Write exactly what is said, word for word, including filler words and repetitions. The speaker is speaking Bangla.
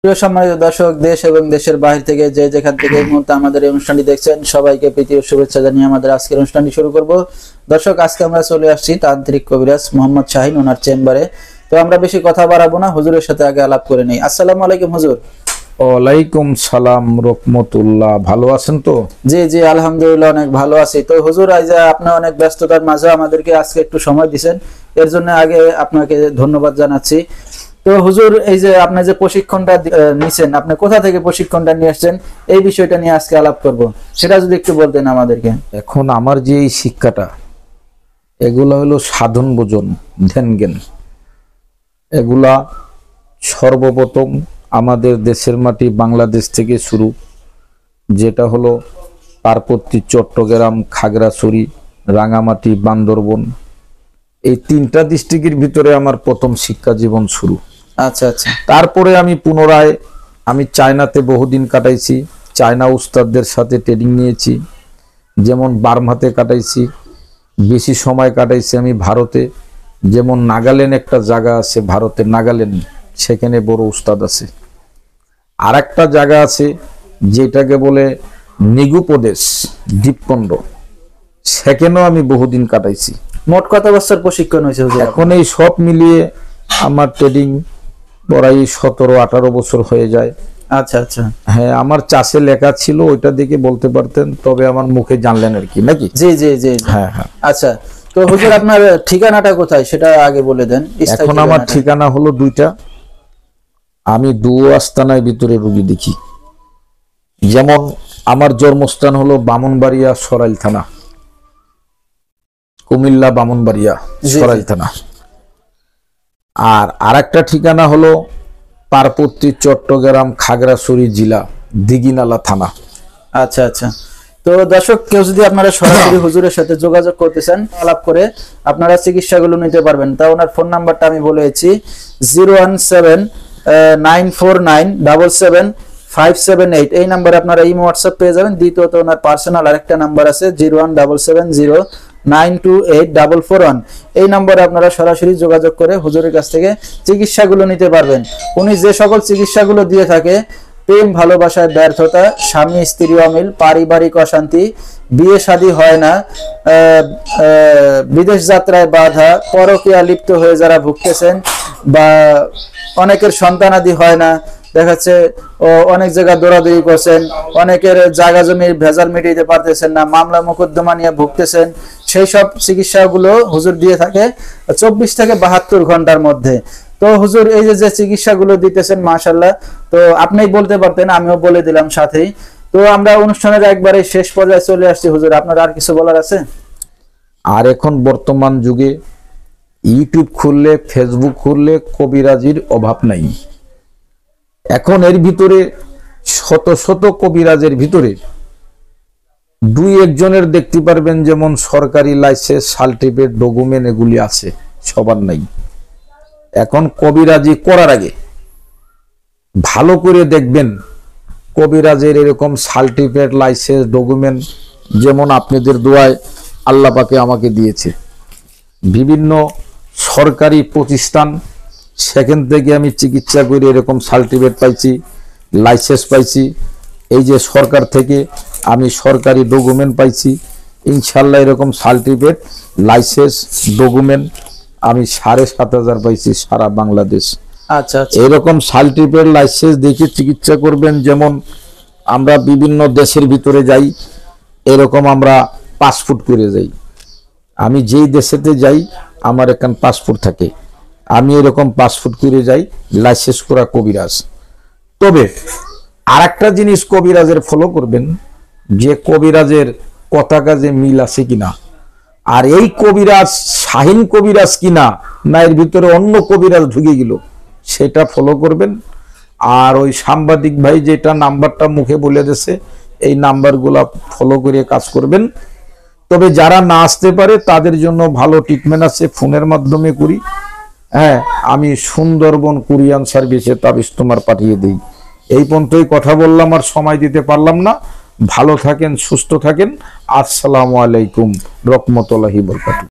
প্রিয় সম্মানিত দর্শক, দেশ এবং দেশের বাইরে থেকে যে যেখান থেকে এই মুহূর্তে আমাদের এই অনুষ্ঠানটি দেখছেন, সবাইকে প্রীতি ও শুভেচ্ছা জানিয়ে আমাদের আজকের অনুষ্ঠানটি শুরু করব। দর্শক, আজকে আমরা চলে আসছি তান্ত্রিক কবিরাজ মোহাম্মদ শাহিন ওনার চেম্বারে। তো আমরা বেশি কথা বাড়াবো না, হুজুরের সাথে আগে আলাপ করে নেই। আসসালামু আলাইকুম হুজুর। ওয়ালাইকুম সালাম রহমতুল্লাহ। ভালো আছেন তো? জি জি আলহামদুলিল্লাহ, অনেক ভালো আছি। তো হুজুর, আজ আপনি অনেক ব্যস্ততার মাঝে আমাদেরকে আজকে একটু সময় দিয়েছেন, এর জন্য আগে আপনাকে ধন্যবাদ জানাচ্ছি। তো হুজুর, এই যে আপনি যে প্রশিক্ষণটা নিছেন, আপনি কোথা থেকে প্রশিক্ষণটা নিয়ে আসছেন, এই বিষয়টা নিয়ে আজকে আলাপ করব, সেটা যদি একটু বলতেন আমাদেরকে। এখন আমার যে এই শিক্ষাটা, এগুলা হলো সাধন ভোজন, ধ্যান জ্ঞান। এগুলা সর্বপ্রথম আমাদের দেশের মাটি বাংলাদেশ থেকে শুরু, যেটা হলো পার্বতী, চট্টগ্রাম, খাগড়াছড়ি, রাঙামাটি, বান্দরবন, এই তিনটা ডিস্ট্রিক্টের ভিতরে আমার প্রথম শিক্ষা জীবন শুরু। আচ্ছা আচ্ছা। তারপরে আমি পুনরায় আমি চায়নাতে বহুদিন কাটাইছি, চায়না উস্তাদদের সাথে ট্রেনিং নিয়েছি। যেমন বার্মাতে কাটাইছি, বেশি সময় কাটাইছি আমি ভারতে। যেমন নাগাল্যান্ড একটা জায়গা আছে ভারতের, নাগাল্যান্ড, সেখানে বড় উস্তাদ আছে। আর একটা জায়গা আছে যেটাকে বলে নিগু প্রদেশ, দ্বীপপুঞ্জ, সেখানেও আমি বহুদিন কাটাইছি। মোট কত বছর প্রশিক্ষণ হয়েছে হুজুর? এখন এই সব মিলিয়ে আমার ট্রেনিং প্রায় সতেরো আঠারো বছর হয়ে যায়। আচ্ছা আচ্ছা। হ্যাঁ, আমার চাষে লেখা ছিল, ওইটা দেখে বলতে পারতেন, তবে আমার মুখে জানলেন আর কি, নাকি? জি জি জি। হ্যাঁ হ্যাঁ। আচ্ছা, তো হুজুর আপনার ঠিকানাটা কোথায় সেটা আগে বলে দেন। এখন আমার ঠিকানা হলো দুইটা। আমি দু আস্তানার ভিতরে রুগী দেখি। যেমন আমার জন্মস্থান হলো বামনবাড়িয়া, সরাইল থানা, কুমিল্লা বামনবাড়িয়া, সরাইল থানা। আর আরেকটা ঠিকানা হলো পার্বতী, চট্টগ্রাম, খাগড়াছড়ি জেলা, দিঘিনালা থানা। আচ্ছা আচ্ছা। তো দর্শক, কেউ যদি আপনারা সরাসরি হুজুরের সাথে যোগাযোগ করতে চান, আলাপ করে আপনারা চিকিৎসাগুলো নিতে পারবেন। তা ওনার ফোন নাম্বারটা আমি বলেছি, zero one seven nine four nine double seven five seven eight. এই নাম্বারে আপনারা ইমো হোয়াটসঅ্যাপ পেয়ে যাবেন। দ্বিতীয়ত ওনার পার্সোনাল আরেকটা নাম্বার আছে, zero one double seven zero nine two eight double four one. এই নম্বরে আপনারা সরাসরি যোগাযোগ করে হুজুরের কাছ থেকে চিকিৎসাগুলো নিতে পারবেন। উনি যে সকল চিকিৎসাগুলো দিয়ে থাকে, প্রেম ভালোবাসায় ব্যর্থতা, স্বামী স্ত্রী অমিল, পারিবারিক অশান্তি, বিয়ে শাদী হয় না, বিদেশ যাত্রায় বাধা, পরকীয়া লিপ্ত হয়ে যারা ভুগতেছেন, বা অনেকের সন্তানাদি হয় না, দেখাচ্ছে অনেক জায়গা দৌড়াদৌড়ি করছেন, অনেকের জায়গা জমির ভেজাল মিটাইতে পারতেছেন না, মামলা মোকদ্দমা নিয়ে ভুগতেছেন, সেই সব চিকিৎসাগুলো হুজুর দিয়ে থাকে চব্বিশ থেকে বাহাত্তর ঘন্টার মধ্যে। তো হুজুর, এই যে যে চিকিৎসাগুলো দিতেছেন, মাশাআল্লাহ, তো আপনি বলতে পারতেন, আমিও বলে দিলাম সাথেই। তো আমরা অনুষ্ঠানের একবারে শেষ পর্যায়ে চলে আসছি হুজুর, আপনার আর কিছু বলার আছে? আর এখন বর্তমান যুগে ইউটিউব খুললে, ফেসবুক খুললে কবিরাজির অভাব নাই। এখন এর ভিতরে শত শত কবিরাজের ভিতরে দুই একজনের দেখতে পারবেন যেমন সরকারি লাইসেন্স, সার্টিফিকেট, ডকুমেন্ট এগুলি আছে, সবার নাই। এখন কবিরাজি করার আগে ভালো করে দেখবেন কবিরাজের এরকম সার্টিফিকেট, লাইসেন্স, ডকুমেন্ট যেমন আপনাদের দোয়ায় আল্লাহ পাকে আমাকে দিয়েছে। বিভিন্ন সরকারি প্রতিষ্ঠান, সেখান থেকে আমি চিকিৎসা করে এরকম সার্টিফিকেট পাইছি, লাইসেন্স পাইছি। এই যে সরকার থেকে আমি সরকারি ডকুমেন্ট পাইছি, ইনশাল্লাহ এরকম সার্টিফিকেট, লাইসেন্স, ডকুমেন্ট আমি সাড়ে সাত হাজার পাইছি সারা বাংলাদেশ। আচ্ছা আচ্ছা। এরকম সার্টিফিকেট, লাইসেন্স দেখে চিকিৎসা করবেন। যেমন আমরা বিভিন্ন দেশের ভিতরে যাই, এরকম আমরা পাসপোর্ট করে যাই। আমি যেই দেশেতে যাই আমার এখান পাসপোর্ট থাকে, আমি এরকম পাসপোর্ট করে যাই, লাইসেন্স করা কবিরাজ। তবে আর একটা জিনিস কবিরাজের ফলো করবেন, যে কবিরাজের কথা কাজে মিল আছে কিনা, আর এই কবিরাজ শাহিন কবিরাজ কিনা, না এর ভিতরে অন্য কবিরাজ ঢুকে গেল, সেটা ফলো করবেন। আর ওই সাংবাদিক ভাই যেটা নাম্বারটা মুখে বলে দিয়েছে, এই নাম্বারগুলা ফলো করে কাজ করবেন। তবে যারা না আসতে পারে তাদের জন্য ভালো ট্রিটমেন্ট আছে, ফোনের মাধ্যমে করি। হ্যাঁ, আমি সুন্দরবন কুরিয়ান সার্ভিসে তাবিজ তোমার পাঠিয়ে দিই। এই পর্যন্তই কথা বললাম, আর সময় দিতে পারলাম না। ভালো থাকেন, সুস্থ থাকেন। আসসালামু আলাইকুম রহমতুল্লাহি ওয়া বারাকাতুহু।